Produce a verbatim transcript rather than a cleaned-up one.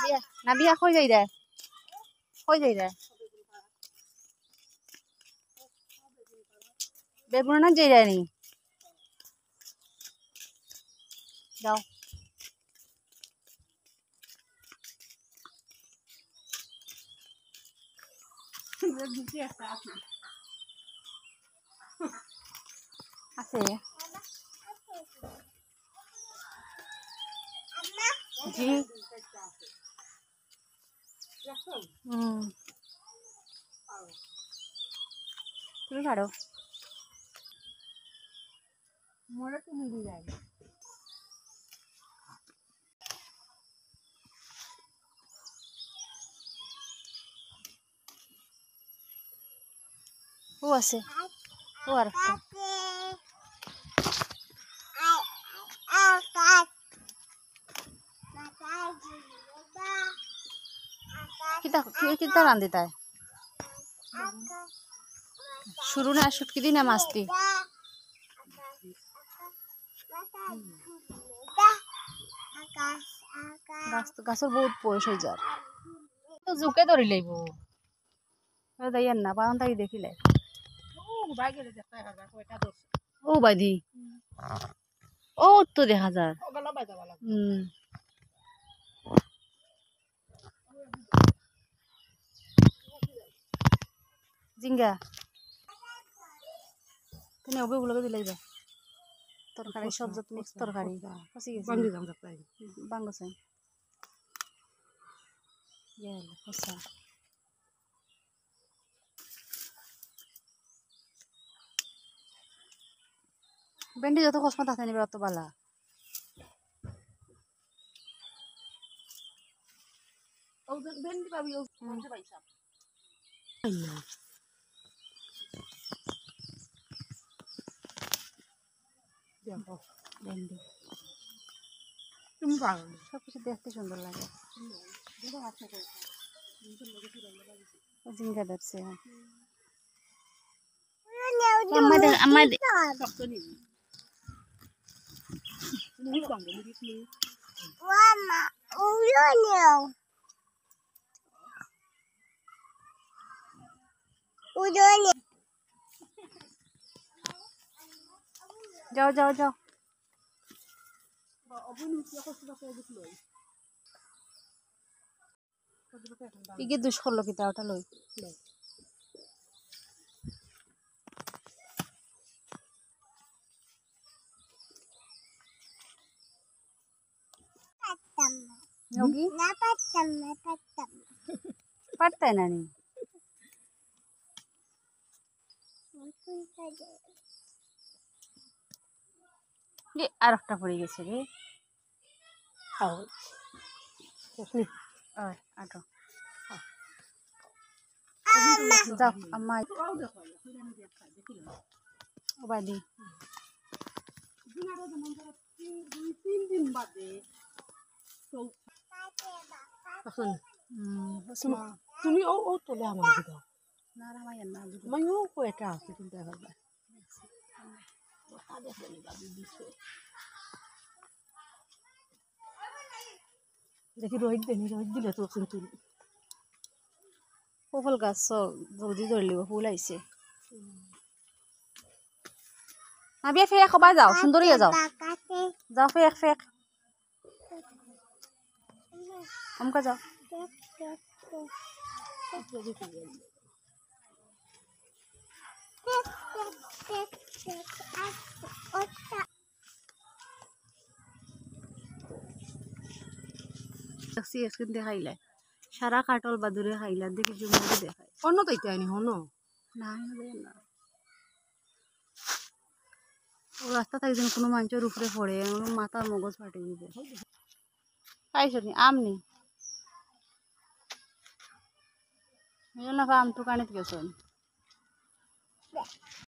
নাবিয়া কই যাই রে কই যাই রে বেগুন না যাই রে নি যাও আছে জি হুম তুমি পারো মোরা তুমি দিয়ে যাই ও আছে ও আর किता किता रांधी ताय शुरू ना शुटकी दी ना मस्ती गाछ गाछर बहुत बयस हो जार तो जुके धरि लइबो दाइयान ना पावन ताई देखिले ও ভাই গেলে দেখতে হাজার কয়টা দোষ ও বাইদি ও তো দেখা যায় ও গলা বাইদা वाला হুম জিঙ্গা তুমি ওগুলো দিলাই যা তরকারি সবজি মিক্স তরকারি ফসি গেছে বাঙ্গি জাম যাচ্ছে বাঙ্গছে ইয়াল ফসা বেন্ডি যত কসমত আছে নিবে অত বালা ও বেন্ডি পাবি ও মনে পাইছা না দেখো বেন্ডি তুমি পারো সব কিছু দেখতে সুন্দর লাগে দেখো আছে জিঙ্গা ধরছে আমাদের আমাদের শক্ত নি নি বাঙ্গ নি নি মামা ওলো নিও ওলো নি যাও যাও যাও ইগে দুষ করলো কিতা ওটা লই योगी ना पत्तम ना पत्तम पड़ता है ना नहीं ये आरक्टा पड़ी गई रे आओ सुनी और आटो जाओ अम्मा ओ बादी तीन दिन बाद তুমি ও ও তোলে আমার দিকে না রামায়ণ না মাইও কয়টা আছে তুমি দেখা যায় দেখি রোহিত দেনি রোহিত দিলে তো কিন্তু ফুল গাছ জলদি ধরলি ফুল আইছে নাবিয়া ফেক খবা যাও সুন্দরিয়া যাও যাও ফেক ফেক हमका जाओ দেখাইলে সারা কাটল বাদুরে খাইলা দেখি জুমুরে দেখাই অন্য তো এটা আনি হনো না না ও রাস্তা থেকে যেন কোনো মানুষের উপরে পড়ে মাথার মগজ ফাটে দিবে খাইছনি আম নি আম তো কানিত গেছেন